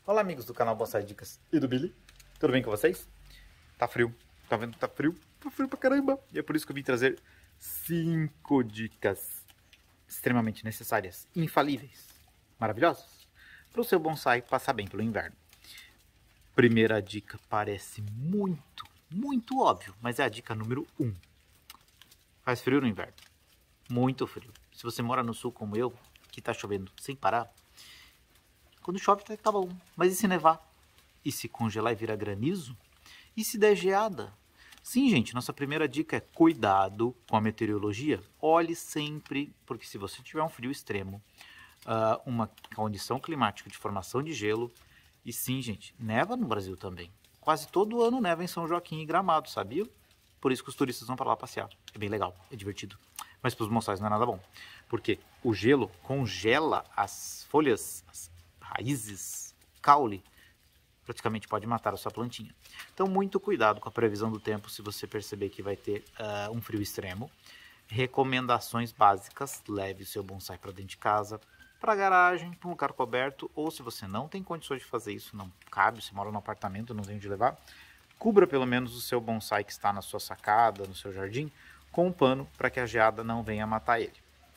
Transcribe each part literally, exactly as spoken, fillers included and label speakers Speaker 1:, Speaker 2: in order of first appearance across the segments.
Speaker 1: Olá, amigos do canal Bonsai Dicas e do Billy. Tudo bem com vocês? Tá frio. Tá vendo que tá frio? Tá frio pra caramba. E é por isso que eu vim trazer cinco dicas extremamente necessárias, infalíveis, maravilhosas, para o seu bonsai passar bem pelo inverno. Primeira dica parece muito, muito óbvio, mas é a dica número um. Faz frio no inverno. Muito frio. Se você mora no sul como eu, que tá chovendo sem parar, quando chove tá, tá bom. Mas e se nevar? E se congelar e virar granizo? E se der geada? Sim, gente, nossa primeira dica é cuidado com a meteorologia. Olhe sempre, porque se você tiver um frio extremo, uh, uma condição climática de formação de gelo, e sim, gente, neva no Brasil também. Quase todo ano neva em São Joaquim e Gramado, sabia? Por isso que os turistas vão para lá passear. É bem legal, é divertido. Mas para os bonsais não é nada bom. Porque o gelo congela as folhas, as raízes, caule, praticamente pode matar a sua plantinha. Então, muito cuidado com a previsão do tempo se você perceber que vai ter uh, um frio extremo. Recomendações básicas: leve o seu bonsai para dentro de casa, para a garagem, para um lugar coberto, ou se você não tem condições de fazer isso, não cabe, você mora num apartamento, não tem onde levar, cubra pelo menos o seu bonsai que está na sua sacada, no seu jardim, com um pano para que a geada não venha matar ele.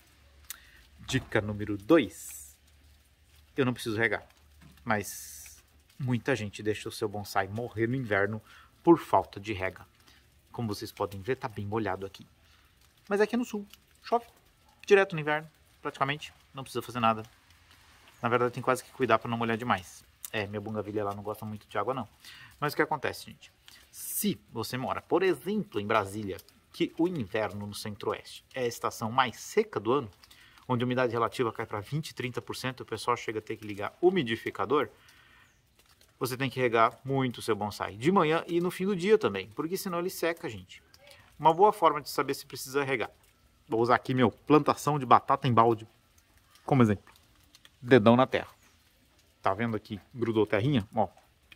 Speaker 1: Dica número dois. Eu não preciso regar, mas muita gente deixa o seu bonsai morrer no inverno por falta de rega. Como vocês podem ver, está bem molhado aqui. Mas aqui no sul, chove direto no inverno, praticamente, não precisa fazer nada. Na verdade, tem quase que cuidar para não molhar demais. É, minha bungavilha lá não gosta muito de água, não. Mas o que acontece, gente? Se você mora, por exemplo, em Brasília, que o inverno no centro-oeste é a estação mais seca do ano, onde a umidade relativa cai para vinte, trinta por cento, o pessoal chega a ter que ligar umidificador, você tem que regar muito o seu bonsai, de manhã e no fim do dia também, porque senão ele seca, gente. Uma boa forma de saber se precisa regar. Vou usar aqui meu plantação de batata em balde como exemplo. Dedão na terra. Tá vendo aqui? Grudou terrinha? Ó.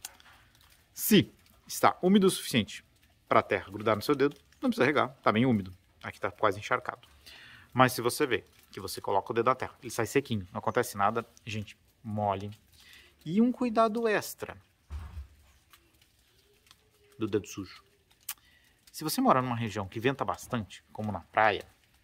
Speaker 1: Se está úmido o suficiente para a terra grudar no seu dedo, não precisa regar, tá bem úmido. Aqui está quase encharcado. Mas se você vê que você coloca o dedo na terra, ele sai sequinho, não acontece nada, gente, mole. E um cuidado extra do dedo sujo. Se você mora numa região que venta bastante, como na praia,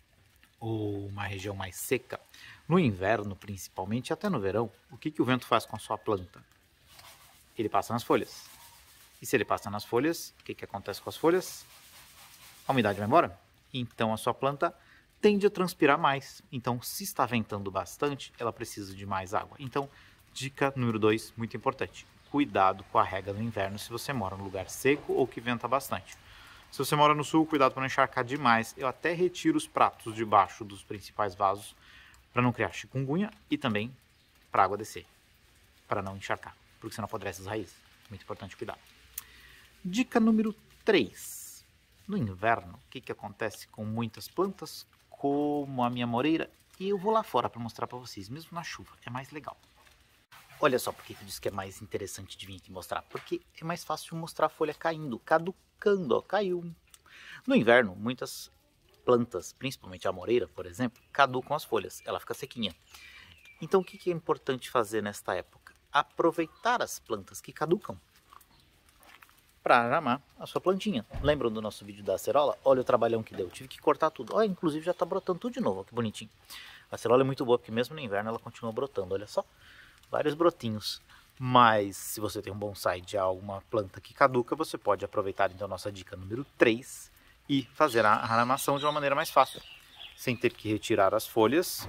Speaker 1: ou uma região mais seca, no inverno principalmente, e até no verão, o que, que o vento faz com a sua planta? Ele passa nas folhas. E se ele passa nas folhas, o que, que acontece com as folhas? A umidade vai embora. Então a sua planta tende a transpirar mais. Então, se está ventando bastante, ela precisa de mais água. Então, dica número dois, muito importante. Cuidado com a rega no inverno se você mora num lugar seco ou que venta bastante. Se você mora no sul, cuidado para não encharcar demais. Eu até retiro os pratos debaixo dos principais vasos para não criar chikungunya e também para a água descer, para não encharcar, porque senão apodrece as raízes. Muito importante cuidar. Dica número três. No inverno, o que, que acontece com muitas plantas, como a minha moreira? E eu vou lá fora para mostrar para vocês, mesmo na chuva, é mais legal. Olha só por que eu disse que é mais interessante de vir aqui mostrar. Porque é mais fácil mostrar a folha caindo, caducando, ó, caiu. No inverno, muitas plantas, principalmente a moreira, por exemplo, caducam as folhas, ela fica sequinha. Então o que é importante fazer nesta época? Aproveitar as plantas que caducam para armar a sua plantinha. Lembram do nosso vídeo da acerola? Olha o trabalhão que deu, tive que cortar tudo. Olha, inclusive já está brotando tudo de novo, ó, que bonitinho. A acerola é muito boa, porque mesmo no inverno ela continua brotando, olha só. Vários brotinhos, mas se você tem um bonsai de alguma planta que caduca, você pode aproveitar então a nossa dica número três e fazer a armação de uma maneira mais fácil, sem ter que retirar as folhas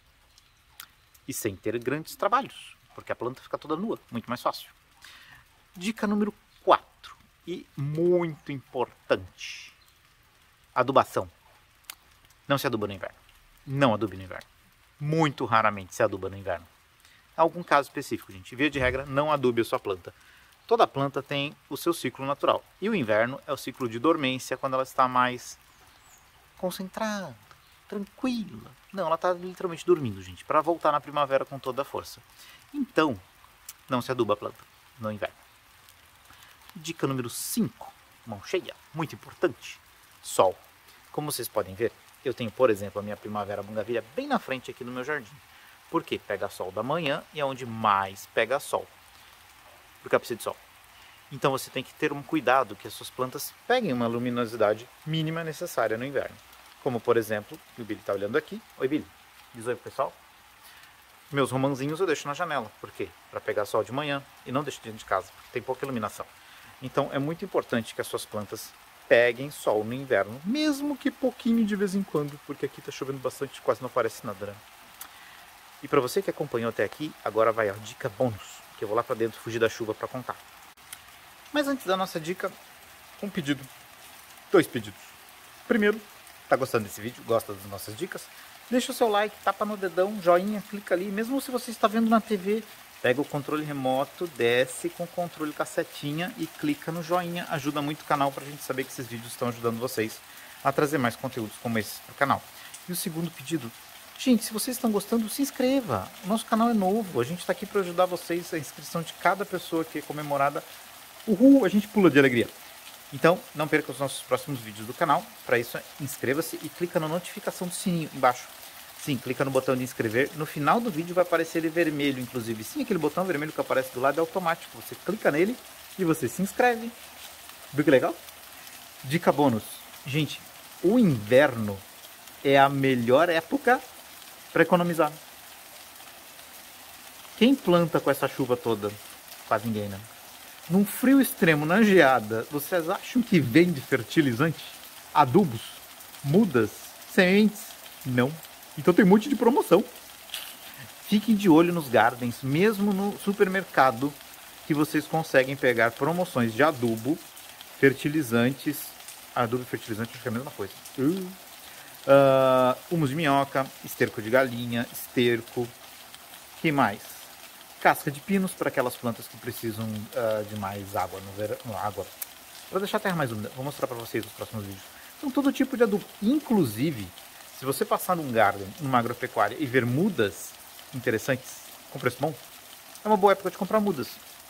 Speaker 1: e sem ter grandes trabalhos, porque a planta fica toda nua, muito mais fácil. Dica número quatro, e muito importante, adubação. Não se aduba no inverno, não adube no inverno, muito raramente se aduba no inverno. Algum caso específico, gente. Via de regra, não adube a sua planta. Toda planta tem o seu ciclo natural. E o inverno é o ciclo de dormência, quando ela está mais concentrada, tranquila. Não, ela está literalmente dormindo, gente, para voltar na primavera com toda a força. Então, não se aduba a planta no inverno. Dica número cinco, mão cheia, muito importante, sol. Como vocês podem ver, eu tenho, por exemplo, a minha primavera bungavilha bem na frente aqui no meu jardim. Porque pega sol da manhã e é onde mais pega sol. porque ela precisa de sol. Então você tem que ter um cuidado que as suas plantas peguem uma luminosidade mínima necessária no inverno. Como por exemplo, o Billy está olhando aqui. Oi Billy, diz oi pro pessoal. Meus romãozinhos eu deixo na janela. Por quê? Para pegar sol de manhã e não deixo dentro de casa, porque tem pouca iluminação. Então é muito importante que as suas plantas peguem sol no inverno, mesmo que pouquinho de vez em quando, porque aqui está chovendo bastante, quase não aparece nada, né? E para você que acompanhou até aqui, agora vai a dica bônus, que eu vou lá para dentro fugir da chuva para contar. Mas antes da nossa dica, um pedido, dois pedidos. Primeiro, tá gostando desse vídeo, gosta das nossas dicas? Deixa o seu like, tapa no dedão, joinha, clica ali, mesmo se você está vendo na T V, pega o controle remoto, desce com o controle com a setinha e clica no joinha, ajuda muito o canal para a gente saber que esses vídeos estão ajudando vocês a trazer mais conteúdos como esse para o canal. E o segundo pedido, gente, se vocês estão gostando, se inscreva, o nosso canal é novo, a gente está aqui para ajudar vocês, a inscrição de cada pessoa que é comemorada, uhul, a gente pula de alegria. Então, não perca os nossos próximos vídeos do canal. Para isso, inscreva-se e clica na notificação do sininho embaixo. Sim, clica no botão de inscrever. No final do vídeo vai aparecer ele vermelho, inclusive. Sim, aquele botão vermelho que aparece do lado é automático. Você clica nele e você se inscreve. Viu que legal? Dica bônus. Gente, o inverno é a melhor época para economizar. Quem planta com essa chuva toda? Quase ninguém, né? Num frio extremo, na geada, vocês acham que vende fertilizante? Adubos? Mudas? Sementes? Não. Então tem um monte de promoção. Fiquem de olho nos gardens, mesmo no supermercado, que vocês conseguem pegar promoções de adubo, fertilizantes. Adubo e fertilizante acho que é a mesma coisa. Uh. Uh, humus de minhoca, esterco de galinha, esterco. Que mais? Casca de pinos para aquelas plantas que precisam uh, de mais água no verão. Água. Para deixar a terra mais úmida. Vou mostrar para vocês nos próximos vídeos. Então todo tipo de adubo. Inclusive, se você passar num garden, numa agropecuária e ver mudas interessantes, com preço bom, é uma boa época de comprar mudas.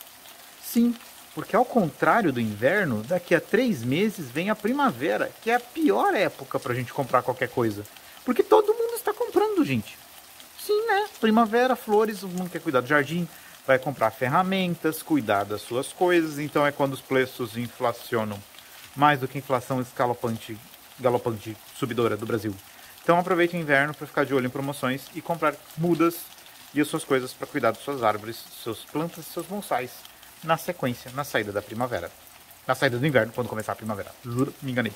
Speaker 1: Sim, porque ao contrário do inverno, daqui a três meses vem a primavera, que é a pior época para a gente comprar qualquer coisa. Porque todo mundo está comprando, gente. Sim, né? Primavera, flores, todo mundo quer cuidar do jardim, vai comprar ferramentas, cuidar das suas coisas, então é quando os preços inflacionam mais do que a inflação escalopante, galopante, subidora do Brasil. Então aproveite o inverno para ficar de olho em promoções e comprar mudas e as suas coisas para cuidar das suas árvores, suas plantas e seus bonsais na sequência, na saída da primavera. Na saída do inverno, quando começar a primavera. Juro, me enganei.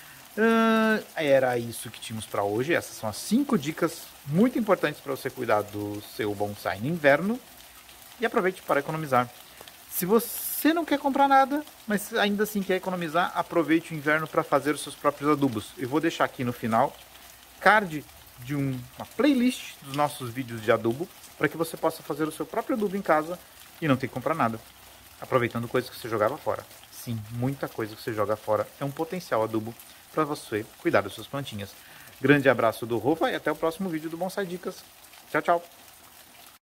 Speaker 1: Uh, era isso que tínhamos para hoje. Essas são as cinco dicas muito importantes para você cuidar do seu bonsai no inverno. E aproveite para economizar. Se você não quer comprar nada, mas ainda assim quer economizar, aproveite o inverno para fazer os seus próprios adubos. Eu vou deixar aqui no final card de um, uma playlist dos nossos vídeos de adubo para que você possa fazer o seu próprio adubo em casa e não ter que comprar nada, aproveitando coisas que você jogava fora. Sim, muita coisa que você joga fora é um potencial adubo para você cuidar das suas plantinhas. Grande abraço do Rova e até o próximo vídeo do Bonsai Dicas. Tchau, tchau!